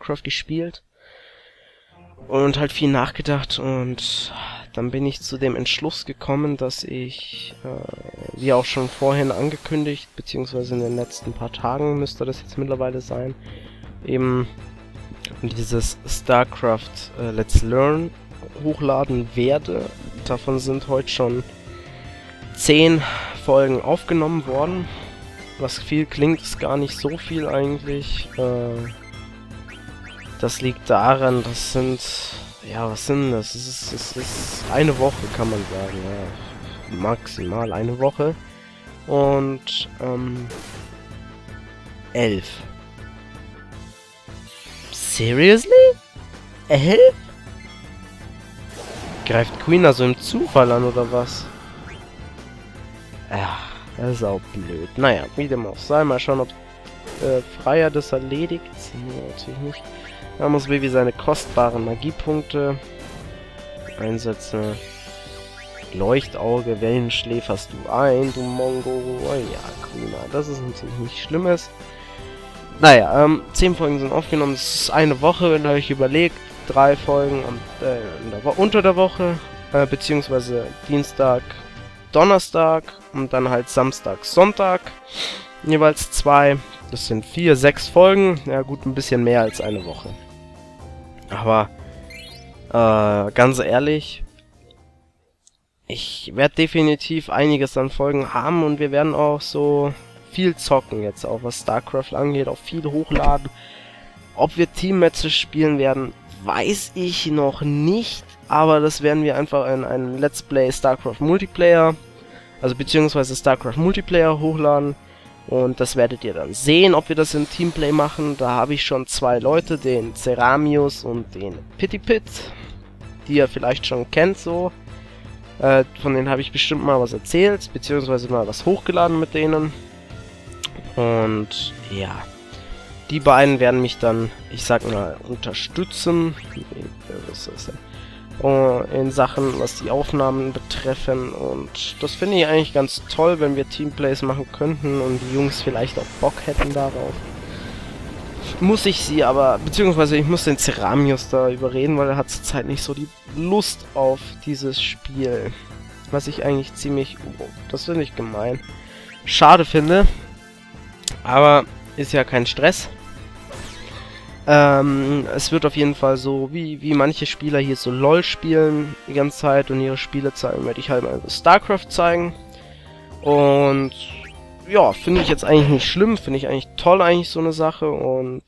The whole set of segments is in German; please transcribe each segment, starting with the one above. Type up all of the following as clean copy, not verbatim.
StarCraft gespielt und halt viel nachgedacht, und dann bin ich zu dem Entschluss gekommen, dass ich, wie auch schon vorhin angekündigt, beziehungsweise in den letzten paar Tagen müsste das jetzt mittlerweile sein, eben dieses StarCraft Let's Learn hochladen werde. Davon sind heute schon 10 Folgen aufgenommen worden. Was viel klingt, ist gar nicht so viel eigentlich. Das liegt daran, das sind... Ja, was sind das? Es ist eine Woche, kann man sagen. Ja, maximal eine Woche. Und 11. Seriously? 11? Greift Queen also im Zufall an, oder was? Ja, das ist auch blöd. Naja, wie dem auch sei. Mal schauen, ob Freier das erledigt. Nee, natürlich nicht. Da muss Vivi seine kostbaren Magiepunkte einsetzen. Leuchtauge, Wellenschläferst du ein, du Mongo. Oh ja, Queen, das ist natürlich nichts Schlimmes. Naja, 10 Folgen sind aufgenommen. Das ist eine Woche, wenn ihr euch überlegt. 3 Folgen unter der Woche, beziehungsweise Dienstag, Donnerstag und dann halt Samstag, Sonntag. Jeweils 2. Das sind 4, 6 Folgen. Ja gut, ein bisschen mehr als eine Woche. Aber ganz ehrlich, ich werde definitiv einiges an Folgen haben, und wir werden auch so viel zocken jetzt, auch was StarCraft angeht, auch viel hochladen. Ob wir Team-Matches spielen werden, weiß ich noch nicht, aber das werden wir einfach in ein Let's Play StarCraft Multiplayer, also beziehungsweise StarCraft Multiplayer hochladen, und das werdet ihr dann sehen, ob wir das in Teamplay machen. Da habe ich schon 2 Leute, den Ceramius und den Pittipit, die ihr vielleicht schon kennt so. Von denen habe ich bestimmt mal was erzählt, beziehungsweise mal was hochgeladen mit denen. Und ja, die beiden werden mich dann, ich sag mal, unterstützen in Sachen, was die Aufnahmen betreffen, und das finde ich eigentlich ganz toll, wenn wir Teamplays machen könnten und die Jungs vielleicht auch Bock hätten darauf. Muss ich sie aber, beziehungsweise ich muss den Ceramius da überreden, weil er hat zurzeit nicht so die Lust auf dieses Spiel. Was ich eigentlich ziemlich, das finde ich gemein, schade finde, aber ist ja kein Stress. Es wird auf jeden Fall so, wie manche Spieler hier so LOL spielen die ganze Zeit und ihre Spiele zeigen, werde ich halt mal StarCraft zeigen. Und ja, finde ich jetzt eigentlich nicht schlimm, finde ich eigentlich toll, eigentlich so eine Sache. Und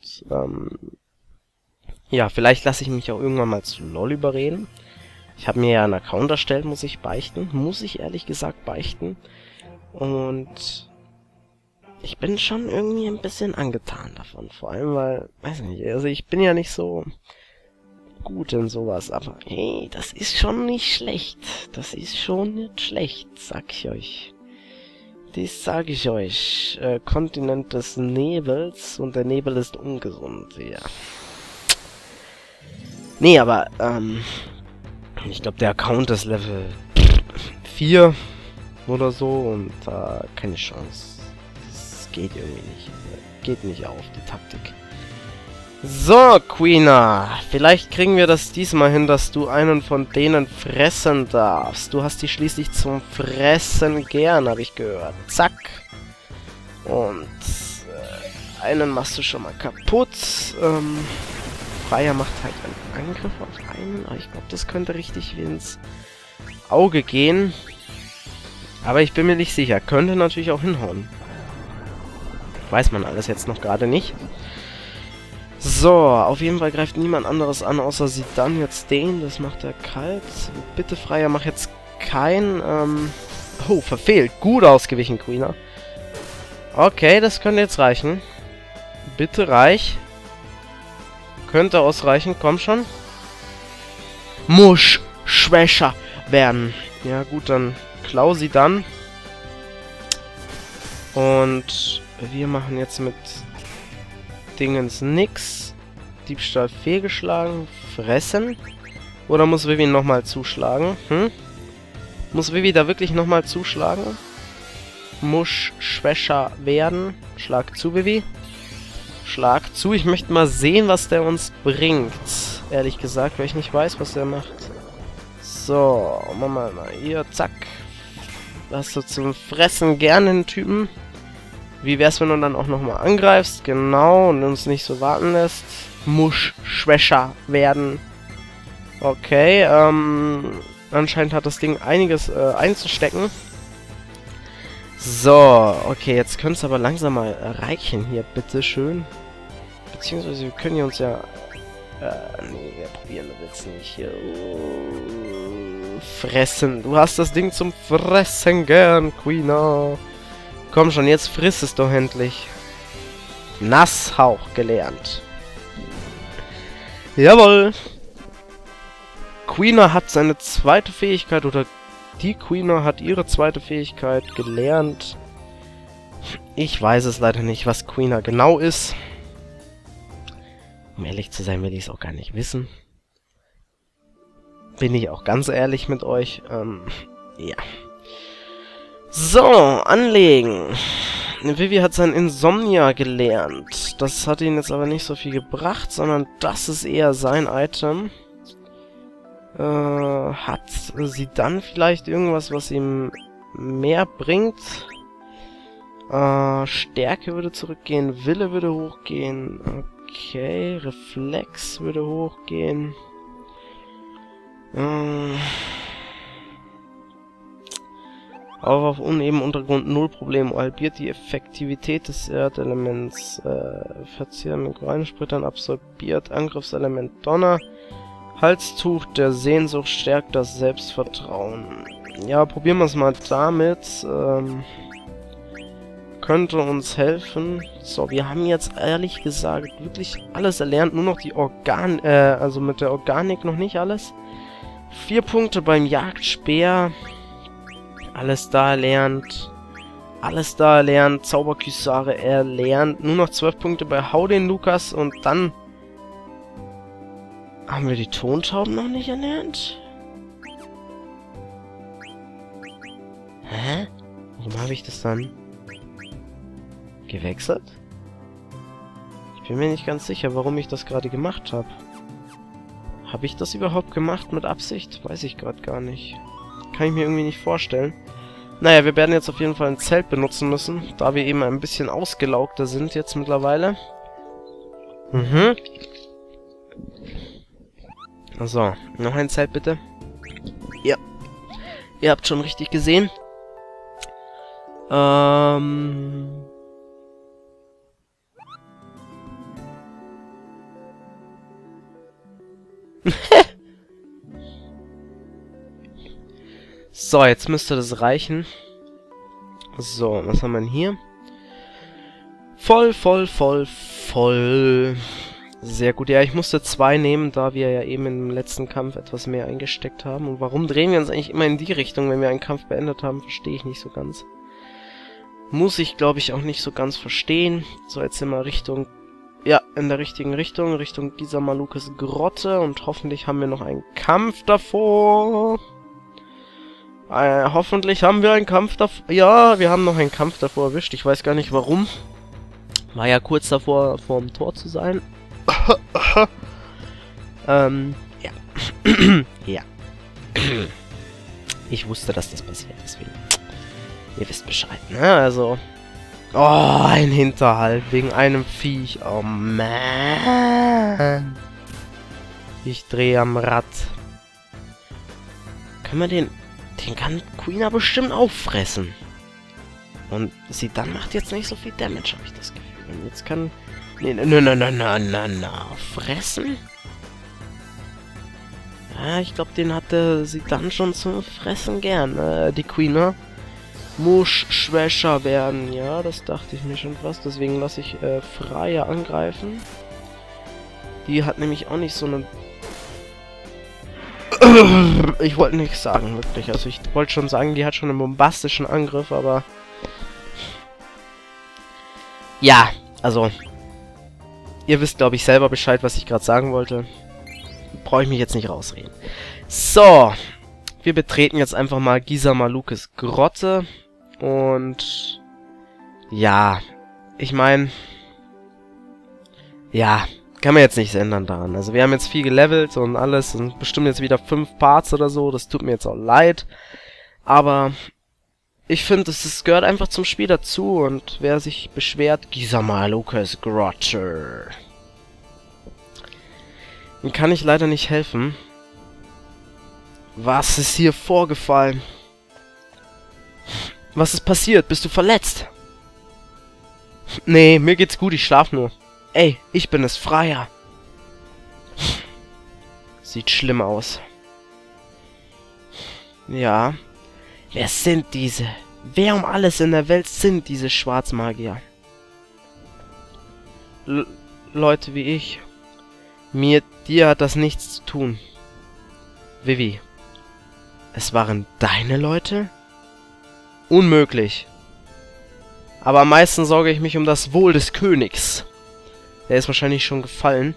ja, vielleicht lasse ich mich auch irgendwann mal zu LOL überreden. Ich habe mir ja einen Account erstellt, muss ich beichten. Muss ich ehrlich gesagt beichten. Und ich bin schon irgendwie ein bisschen angetan davon. Vor allem, weil, weiß nicht, also ich bin ja nicht so gut in sowas, aber hey, das ist schon nicht schlecht. Das ist schon nicht schlecht, sag ich euch. Das sage ich euch. Kontinent des Nebels, und der Nebel ist ungesund, ja. Nee, aber, ich glaube, der Account ist Level 4 oder so, und keine Chance. Geht irgendwie nicht. Geht nicht auf, die Taktik. So, Queena. Vielleicht kriegen wir das diesmal hin, dass du einen von denen fressen darfst. Du hast die schließlich zum Fressen gern, habe ich gehört. Zack. Und einen machst du schon mal kaputt. Freier macht halt einen Angriff auf einen. Aber ich glaube, das könnte richtig wie ins Auge gehen. Aber ich bin mir nicht sicher. Könnte natürlich auch hinhauen. Weiß man alles jetzt noch gerade nicht. So, auf jeden Fall greift niemand anderes an, außer sie dann jetzt den. Das macht er kalt. Bitte, Freier, mach jetzt kein... Oh, verfehlt. Gut ausgewichen, Queener. Okay, das könnte jetzt reichen. Bitte, reich. Könnte ausreichen, komm schon. Muss schwächer werden. Ja gut, dann klau sie dann. Und wir machen jetzt mit Dingens nix. Diebstahl fehlgeschlagen. Fressen. Oder muss Vivi nochmal zuschlagen? Muss Vivi da wirklich nochmal zuschlagen? Muss schwächer werden. Schlag zu, Vivi. Schlag zu. Ich möchte mal sehen, was der uns bringt. Ehrlich gesagt, weil ich nicht weiß, was der macht. So, machen wir mal hier, zack. Hast du zum Fressen gerne einen Typen. Wie wär's, wenn du dann auch nochmal angreifst? Genau, und uns nicht so warten lässt. Muss schwächer werden. Okay, anscheinend hat das Ding einiges einzustecken. So, okay, jetzt könnte es aber langsam mal reichen hier, bitteschön. Beziehungsweise wir können hier uns ja... nee, wir probieren das jetzt nicht hier. Fressen. Du hast das Ding zum Fressen gern, Queener. Komm schon, jetzt friss es doch endlich. Nasshauch gelernt. Jawohl. Queener hat seine zweite Fähigkeit, oder die Queener hat ihre zweite Fähigkeit gelernt. Ich weiß es leider nicht, was Queener genau ist. Um ehrlich zu sein, will ich es auch gar nicht wissen. Bin ich auch ganz ehrlich mit euch. Ja. So, anlegen. Vivi hat sein Insomnia gelernt. Das hat ihn jetzt aber nicht so viel gebracht, sondern das ist eher sein Item. Hat sie dann vielleicht irgendwas, was ihm mehr bringt? Stärke würde zurückgehen, Wille würde hochgehen. Okay, Reflex würde hochgehen. Auf uneben Untergrund 0 Problem. Halbiert die Effektivität des Erdelements. Verzehrt mit Reinigsprittern, absorbiert Angriffselement Donner. Halstuch der Sehnsucht stärkt das Selbstvertrauen. Ja, probieren wir es mal damit. Könnte uns helfen. So, wir haben jetzt ehrlich gesagt wirklich alles erlernt. Nur noch die also mit der Organik noch nicht alles. 4 Punkte beim Jagdspeer. Alles da erlernt. Alles da erlernt. Zauberküssare erlernt. Nur noch 12 Punkte bei Hau den Lukas. Und dann haben wir die Tontauben noch nicht erlernt? Hä? Warum habe ich das dann gewechselt? Ich bin mir nicht ganz sicher, warum ich das gerade gemacht habe. Habe ich das überhaupt gemacht mit Absicht? Weiß ich gerade gar nicht. Kann ich mir irgendwie nicht vorstellen. Naja, wir werden jetzt auf jeden Fall ein Zelt benutzen müssen, da wir eben ein bisschen ausgelaugter sind jetzt mittlerweile. So, noch ein Zelt bitte. Ja. Ihr habt schon richtig gesehen. So, jetzt müsste das reichen. So, was haben wir denn hier? Voll. Sehr gut. Ja, ich musste 2 nehmen, da wir ja eben im letzten Kampf etwas mehr eingesteckt haben. Und warum drehen wir uns eigentlich immer in die Richtung, wenn wir einen Kampf beendet haben, verstehe ich nicht so ganz. Muss ich, glaube ich, auch nicht so ganz verstehen. So, jetzt sind wir Richtung... Ja, in der richtigen Richtung. Richtung Gisa Malukes Grotte. Und hoffentlich haben wir noch einen Kampf davor. Hoffentlich haben wir einen Kampf davor. Ja, wir haben noch einen Kampf davor erwischt. Ich weiß gar nicht warum. War ja kurz davor, vorm Tor zu sein. Ja. Ja. Ich wusste, dass das passiert, deswegen. Ihr wisst Bescheid, ne? Also. Oh, ein Hinterhalt wegen einem Viech. Oh man. Ich drehe am Rad. Können wir den kann Queener bestimmt auffressen. Und sie dann macht jetzt nicht so viel Damage, habe ich das Gefühl. Und jetzt kann... Na, fressen? Ja, ich glaube, den hatte sie dann schon zum Fressen gern. Die Queener muss schwächer werden. Ja, das dachte ich mir schon fast. Deswegen lasse ich Freya angreifen. Die hat nämlich auch nicht so eine... Ich wollte nichts sagen, wirklich. Also ich wollte schon sagen, die hat schon einen bombastischen Angriff, aber... Ja, also... Ihr wisst, glaube ich, selber Bescheid, was ich gerade sagen wollte. Brauche ich mich jetzt nicht rausreden. So. Wir betreten jetzt einfach mal Gisa Malukes Grotte. Und... Ja. Ich meine... Ja, kann man jetzt nichts ändern daran. Also wir haben jetzt viel gelevelt und alles und bestimmt jetzt wieder 5 Parts oder so. Das tut mir jetzt auch leid. Aber ich finde, es gehört einfach zum Spiel dazu. Und wer sich beschwert, Gisama Lucas Grotter. Ihm kann ich leider nicht helfen. Was ist hier vorgefallen? Was ist passiert? Bist du verletzt? Nee, mir geht's gut, ich schlaf nur. Ey, ich bin es, Freier. Sieht schlimm aus. Ja. Wer sind diese? Wer um alles in der Welt sind diese Schwarzmagier? Leute wie ich. Dir hat das nichts zu tun. Vivi. Es waren deine Leute? Unmöglich. Aber am meisten sorge ich mich um das Wohl des Königs. Der ist wahrscheinlich schon gefallen.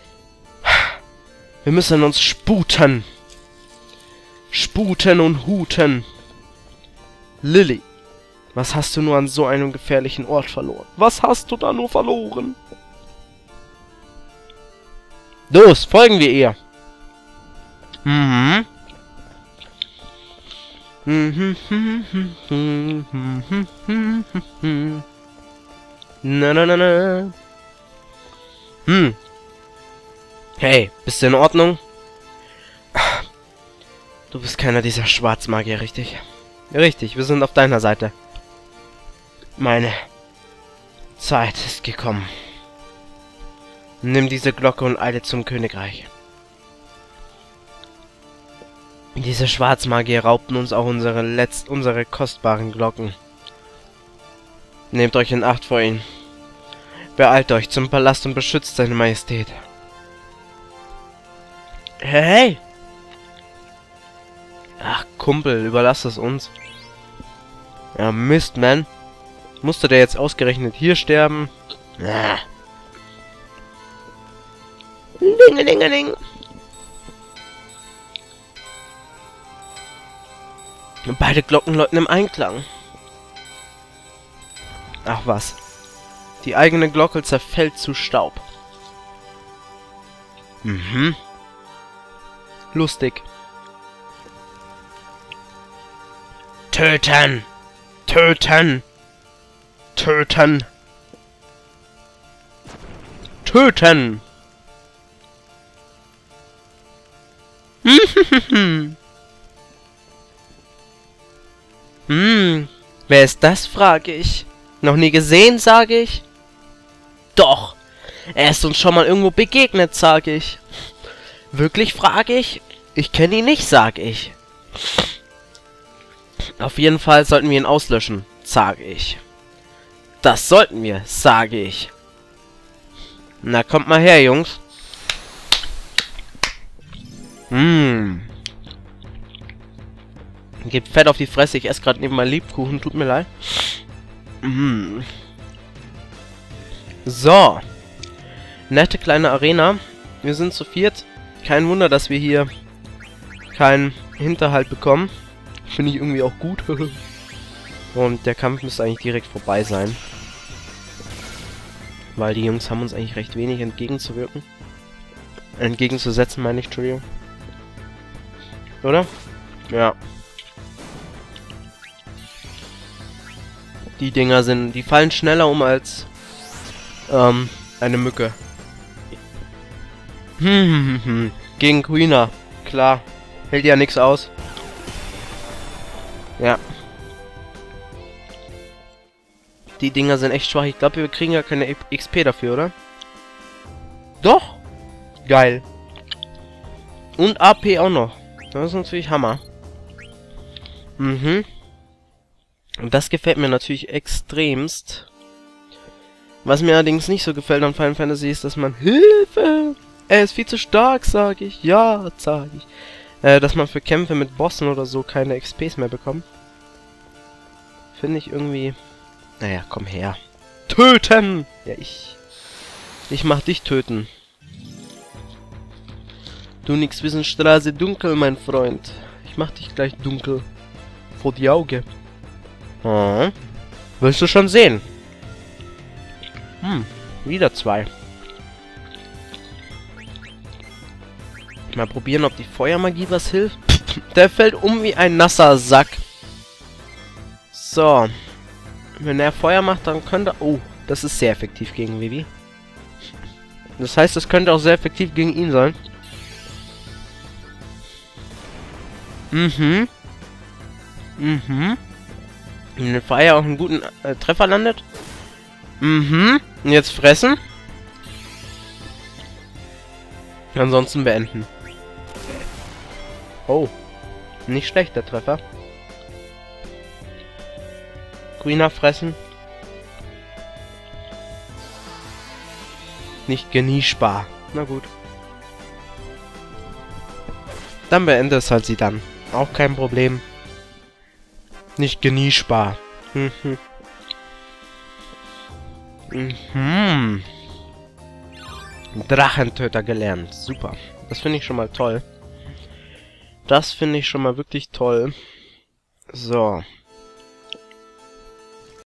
Wir müssen uns sputen. Sputen und huten. Lilly, was hast du nur an so einem gefährlichen Ort verloren? Was hast du da nur verloren? Los, folgen wir ihr. Mhm. Na na na na. Hey, bist du in Ordnung? Du bist keiner dieser Schwarzmagier, richtig? Richtig, wir sind auf deiner Seite. Meine Zeit ist gekommen. Nimm diese Glocke und eile zum Königreich. Diese Schwarzmagier raubten uns auch unsere kostbaren Glocken. Nehmt euch in Acht vor ihnen. Beeilt euch zum Palast und beschützt seine Majestät. Hey! Ach, Kumpel, überlass es uns. Ja, Mist, man. Musste der jetzt ausgerechnet hier sterben? Ah. Dingelingeling. Beide Glocken läuten im Einklang. Ach was. Die eigene Glocke zerfällt zu Staub. Mhm. Lustig. Töten! Töten! Töten! Töten! Wer ist das, frage ich. Noch nie gesehen, sage ich. Doch, er ist uns schon mal irgendwo begegnet, sage ich. Wirklich, frage ich. Ich kenne ihn nicht, sage ich. Auf jeden Fall sollten wir ihn auslöschen, sage ich. Das sollten wir, sage ich. Na, kommt mal her, Jungs. Geht fett auf die Fresse. Ich esse gerade neben meinem Lebkuchen. Tut mir leid. So. Nette kleine Arena. Wir sind zu viert. Kein Wunder, dass wir hier keinen Hinterhalt bekommen. Finde ich irgendwie auch gut. Und der Kampf müsste eigentlich direkt vorbei sein. Weil die Jungs haben uns eigentlich recht wenig entgegenzuwirken. Entgegenzusetzen, meine ich, Entschuldigung. Oder? Ja. Die Dinger die fallen schneller um als eine Mücke. Gegen Queener, klar. Hält ja nichts aus. Ja. Die Dinger sind echt schwach. Ich glaube, wir kriegen ja keine XP dafür, oder? Doch! Geil. Und AP auch noch. Das ist natürlich Hammer. Und das gefällt mir natürlich extremst. Was mir allerdings nicht so gefällt an Final Fantasy ist, dass man... Hilfe! Er ist viel zu stark, sage ich. Ja, sage ich. Dass man für Kämpfe mit Bossen oder so keine XPs mehr bekommt. Finde ich irgendwie... Naja, komm her. Töten! Ja, ich mach dich töten. Du nix wissen, Straße dunkel, mein Freund. Ich mach dich gleich dunkel. Vor die Augen. Willst du schon sehen? Wieder 2. Mal probieren, ob die Feuermagie was hilft. Der fällt um wie ein nasser Sack. So. Wenn er Feuer macht, dann könnte... Oh, das ist sehr effektiv gegen Vivi. Das heißt, es könnte auch sehr effektiv gegen ihn sein. Mhm. Mhm. Wenn der Feuer auch einen guten Treffer landet. Mhm. Und jetzt fressen. Ansonsten beenden. Oh. Nicht schlecht, der Treffer. Grüner fressen. Nicht genießbar. Na gut. Dann beende es halt sie dann. Auch kein Problem. Nicht genießbar. Mhm. Mhm. Drachentöter gelernt. Super. Das finde ich schon mal toll. Das finde ich schon mal wirklich toll. So.